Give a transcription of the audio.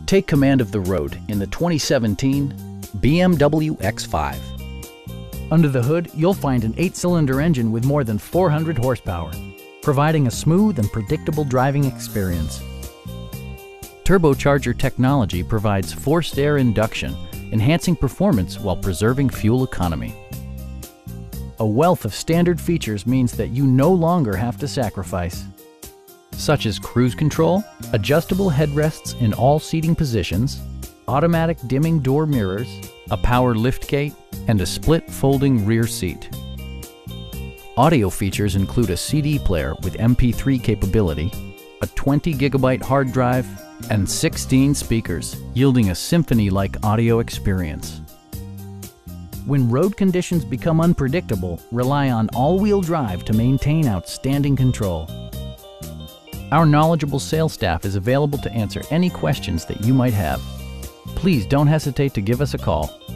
Take command of the road in the 2017 BMW X5. Under the hood, you'll find an 8-cylinder engine with more than 400 horsepower, providing a smooth and predictable driving experience. Turbocharger technology provides forced air induction, enhancing performance while preserving fuel economy. A wealth of standard features means that you no longer have to sacrifice, such as cruise control, adjustable headrests in all seating positions, automatic dimming door mirrors, a power liftgate, and a split folding rear seat. Audio features include a CD player with MP3 capability, a 20 gigabyte hard drive, and 16 speakers, yielding a symphony-like audio experience. When road conditions become unpredictable, rely on all-wheel drive to maintain outstanding control. Our knowledgeable sales staff is available to answer any questions that you might have. Please don't hesitate to give us a call.